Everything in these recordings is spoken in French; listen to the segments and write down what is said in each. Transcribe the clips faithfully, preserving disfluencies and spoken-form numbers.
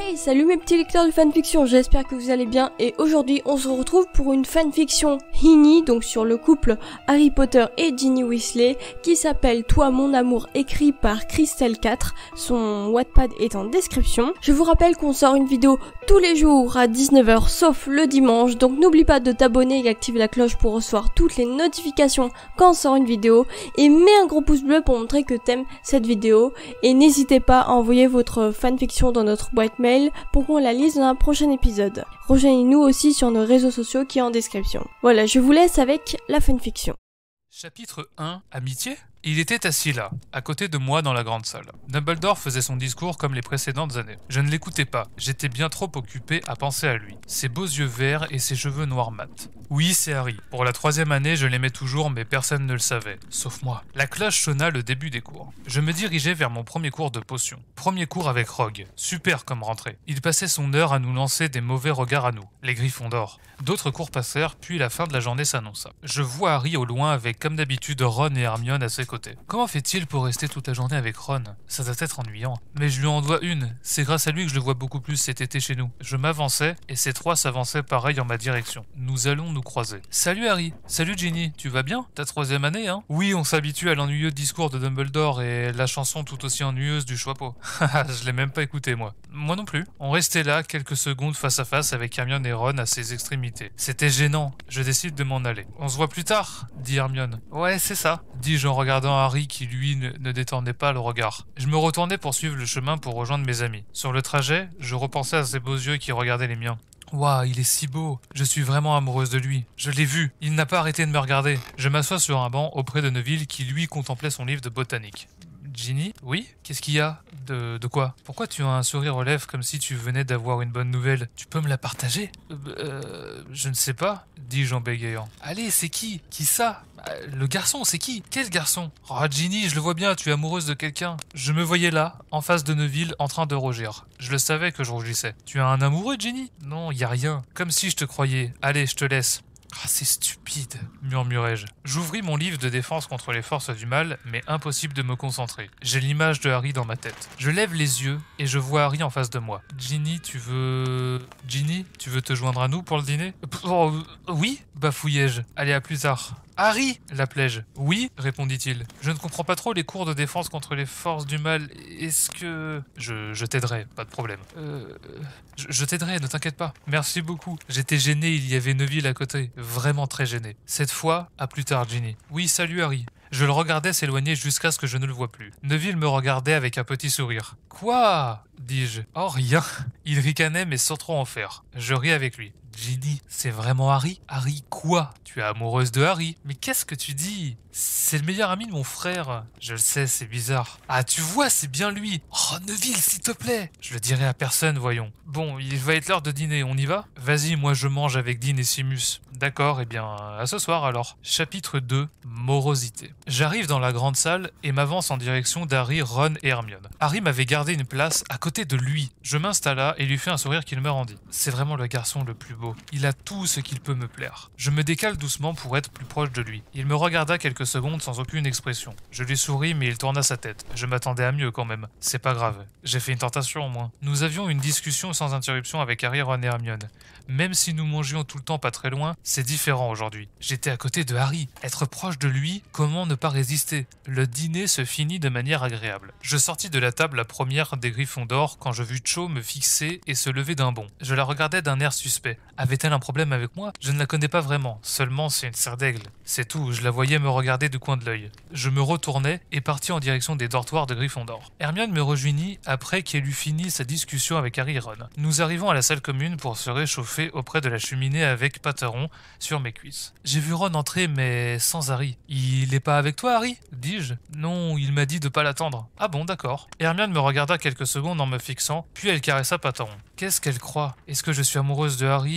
Hey, salut mes petits lecteurs de fanfiction, j'espère que vous allez bien et aujourd'hui on se retrouve pour une fanfiction Hini, donc sur le couple Harry Potter et Ginny Weasley, qui s'appelle Toi mon amour, écrit par Christelle quatre, son Wattpad est en description. Je vous rappelle qu'on sort une vidéo tous les jours à dix-neuf heures sauf le dimanche, donc n'oublie pas de t'abonner et d'activer la cloche pour recevoir toutes les notifications quand on sort une vidéo, et mets un gros pouce bleu pour montrer que t'aimes cette vidéo, et n'hésitez pas à envoyer votre fanfiction dans notre boîte mail pour qu'on la lise dans un prochain épisode. Rejoignez-nous aussi sur nos réseaux sociaux qui est en description. Voilà, je vous laisse avec la fanfiction. Chapitre un. Amitié ? Il était assis là, à côté de moi dans la grande salle. Dumbledore faisait son discours comme les précédentes années. Je ne l'écoutais pas, j'étais bien trop occupé à penser à lui. Ses beaux yeux verts et ses cheveux noirs mat. Oui, c'est Harry. Pour la troisième année, je l'aimais toujours, mais personne ne le savait, sauf moi. La cloche sonna le début des cours. Je me dirigeais vers mon premier cours de potions. Premier cours avec Rogue. Super comme rentrée. Il passait son heure à nous lancer des mauvais regards à nous, les Griffons d'or. D'autres cours passèrent, puis la fin de la journée s'annonça. Je vois Harry au loin avec, comme d'habitude, Ron et Hermione à ses côtés. Comment fait-il pour rester toute la journée avec Ron? Ça doit être ennuyant. Mais je lui en dois une. C'est grâce à lui que je le vois beaucoup plus cet été chez nous. Je m'avançais, et ces trois s'avançaient pareil en ma direction. Nous allons nous croiser. Salut Harry. Salut Ginny. Tu vas bien? Ta troisième année, hein? Oui, on s'habitue à l'ennuyeux discours de Dumbledore et la chanson tout aussi ennuyeuse du Choixpeau. Haha, je l'ai même pas écouté, moi. Moi non plus. On restait là, quelques secondes face à face avec Hermione et Ron à ses extrémités. C'était gênant. Je décide de m'en aller. On se voit plus tard, dit Hermione. Ouais, c'est ça, dis-je en regardant Harry qui, lui, ne, ne détournait pas le regard. Je me retournais pour suivre le chemin pour rejoindre mes amis. Sur le trajet, je repensais à ses beaux yeux qui regardaient les miens. Waouh, il est si beau. Je suis vraiment amoureuse de lui. Je l'ai vu. Il n'a pas arrêté de me regarder. Je m'assois sur un banc auprès de Neville qui, lui, contemplait son livre de botanique. Ginny? Oui? Qu'est-ce qu'il y a? De, de quoi? Pourquoi tu as un sourire aux lèvres comme si tu venais d'avoir une bonne nouvelle? Tu peux me la partager? Euh, euh je ne sais pas, dis-je en bégayant. Allez, c'est qui? Qui ça? Le garçon, c'est qui? Quel garçon? Oh, Ginny, je le vois bien, tu es amoureuse de quelqu'un. Je me voyais là, en face de Neville, en train de rougir. Je le savais que je rougissais. Tu as un amoureux, Ginny? Non, y a rien. Comme si je te croyais. Allez, je te laisse. Ah, c'est stupide, murmurai-je. J'ouvris mon livre de défense contre les forces du mal, mais impossible de me concentrer. J'ai l'image de Harry dans ma tête. Je lève les yeux et je vois Harry en face de moi. Ginny, tu veux... Ginny, tu veux te joindre à nous pour le dîner? Oh, oui, bafouillai-je. Allez, à plus tard. Harry, l'appelai-je. Oui, répondit-il. Je ne comprends pas trop les cours de défense contre les forces du mal. Est-ce que... Je, je t'aiderai, pas de problème. Euh... Je, je t'aiderai, ne t'inquiète pas. Merci beaucoup. J'étais gêné, il y avait Neville à côté. Vraiment très gêné. Cette fois, à plus tard, Ginny. Oui, salut Harry. Je le regardais s'éloigner jusqu'à ce que je ne le voie plus. Neville me regardait avec un petit sourire. Quoi? Dis-je. Oh, rien. Il ricanait mais sans trop en faire. Je ris avec lui. Ginny, c'est vraiment Harry? Harry quoi? Tu es amoureuse de Harry? Mais qu'est-ce que tu dis? C'est le meilleur ami de mon frère. Je le sais, c'est bizarre. Ah, tu vois, c'est bien lui. Oh, Neville, s'il te plaît. Je le dirai à personne, voyons. Bon, il va être l'heure de dîner, on y va? Vas-y, moi je mange avec Dean et Simus. D'accord, eh bien, à ce soir alors. Chapitre deux. Morosité. J'arrive dans la grande salle et m'avance en direction d'Harry, Ron et Hermione. Harry m'avait gardé une place à côté de lui. Je m'installa et lui fais un sourire qu'il me rendit. C'est vraiment le garçon le plus beau. Il a tout ce qu'il peut me plaire. Je me décale doucement pour être plus proche de lui. Il me regarda quelques secondes sans aucune expression. Je lui souris mais il tourna sa tête. Je m'attendais à mieux quand même. C'est pas grave. J'ai fait une tentation au moins. Nous avions une discussion sans interruption avec Harry, Ron et Hermione. Même si nous mangions tout le temps pas très loin, c'est différent aujourd'hui. J'étais à côté de Harry. Être proche de lui, comment ne pas résister? Le dîner se finit de manière agréable. Je sortis de la table la première des Griffons d'or quand je vis Cho me fixer et se lever d'un bond. Je la regardais d'un air suspect. Avait-elle un problème avec moi? Je ne la connais pas vraiment. Seulement c'est une serre d'aigle. C'est tout, je la voyais me regarder du coin de l'œil. Je me retournai et partis en direction des dortoirs de Gryffondor. Hermione me rejoignit après qu'elle eut fini sa discussion avec Harry et Ron. Nous arrivons à la salle commune pour se réchauffer auprès de la cheminée avec Patteron sur mes cuisses. J'ai vu Ron entrer mais sans Harry. Il est pas avec toi, Harry? Dis-je. Non, il m'a dit de pas l'attendre. Ah bon, d'accord. Hermione me regarda quelques secondes en me fixant, puis elle caressa Patteron. Qu'est-ce qu'elle croit? Est-ce que je suis amoureuse de Harry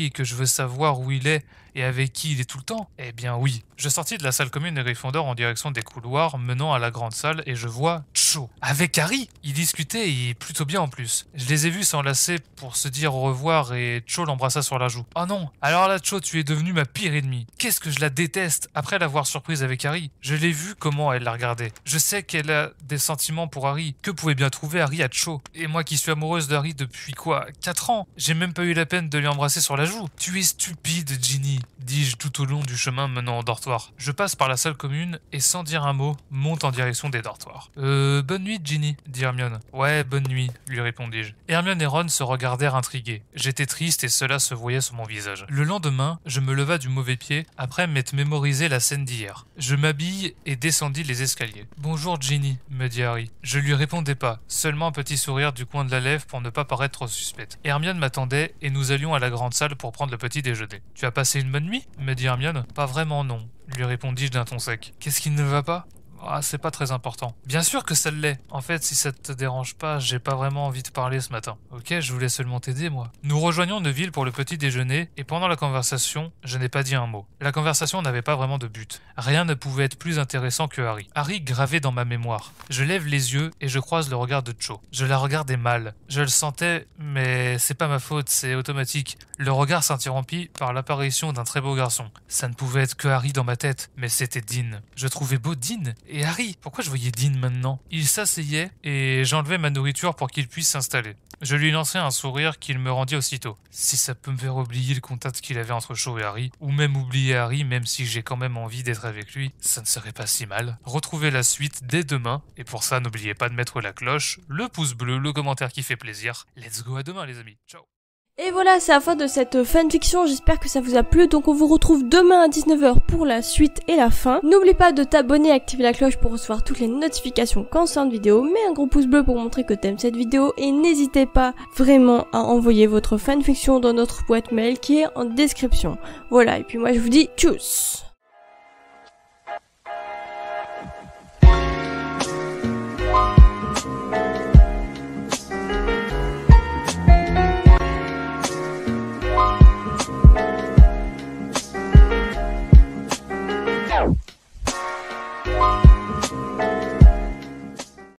et que je veux savoir où il est et avec qui il est tout le temps? Eh bien oui. Je sortis de la salle commune de Gryffondor en direction des couloirs menant à la grande salle et je vois Cho avec Harry. Ils discutaient et plutôt bien en plus. Je les ai vus s'enlacer pour se dire au revoir et Cho l'embrassa sur la joue. Oh non, alors là Cho, tu es devenue ma pire ennemie. Qu'est-ce que je la déteste après l'avoir surprise avec Harry. Je l'ai vu comment elle la regardait. Je sais qu'elle a des sentiments pour Harry. Que pouvait bien trouver Harry à Cho? Et moi qui suis amoureuse de Harry depuis quoi, quatre ans? J'ai même pas eu la peine de lui embrasser sur la joue. Tu es stupide, Ginny, dis-je tout au long du chemin menant au dortoir. Je passe par la salle commune et sans dire un mot, monte en direction des dortoirs. Euh, bonne nuit, Ginny, dit Hermione. Ouais, bonne nuit, lui répondis-je. Hermione et Ron se regardèrent intrigués. J'étais triste et cela se voyait sur mon visage. Le lendemain, je me leva du mauvais pied après m'être mémorisé la scène d'hier. Je m'habille et descendis les escaliers. Bonjour, Ginny, me dit Harry. Je lui répondais pas, seulement un petit sourire du coin de la lèvre pour ne pas paraître trop suspecte. Hermione m'attendait et nous allions à la grande salle pour prendre le petit déjeuner. Tu as passé une bonne nuit? Me dit Hermione. Pas vraiment, non, lui répondis-je d'un ton sec. Qu'est-ce qui ne va pas? Ah, c'est pas très important. Bien sûr que ça l'est. En fait, si ça te dérange pas, j'ai pas vraiment envie de parler ce matin. Ok, je voulais seulement t'aider, moi. Nous rejoignons Neville pour le petit déjeuner, et pendant la conversation, je n'ai pas dit un mot. La conversation n'avait pas vraiment de but. Rien ne pouvait être plus intéressant que Harry. Harry gravé dans ma mémoire. Je lève les yeux et je croise le regard de Cho. Je la regardais mal. Je le sentais, mais c'est pas ma faute, c'est automatique. Le regard s'interrompit par l'apparition d'un très beau garçon. Ça ne pouvait être que Harry dans ma tête, mais c'était Dean. Je trouvais beau Dean. Et Harry, pourquoi je voyais Dean maintenant? Il s'asseyait et j'enlevais ma nourriture pour qu'il puisse s'installer. Je lui lançai un sourire qu'il me rendit aussitôt. Si ça peut me faire oublier le contact qu'il avait entre Cho et Harry, ou même oublier Harry même si j'ai quand même envie d'être avec lui, ça ne serait pas si mal. Retrouvez la suite dès demain, et pour ça n'oubliez pas de mettre la cloche, le pouce bleu, le commentaire qui fait plaisir. Let's go, à demain les amis, ciao. Et voilà, c'est la fin de cette fanfiction, j'espère que ça vous a plu, donc on vous retrouve demain à dix-neuf heures pour la suite et la fin. N'oublie pas de t'abonner et activer la cloche pour recevoir toutes les notifications quand c'est une vidéo, mets un gros pouce bleu pour montrer que t'aimes cette vidéo, et n'hésitez pas vraiment à envoyer votre fanfiction dans notre boîte mail qui est en description. Voilà, et puis moi je vous dis tchuss.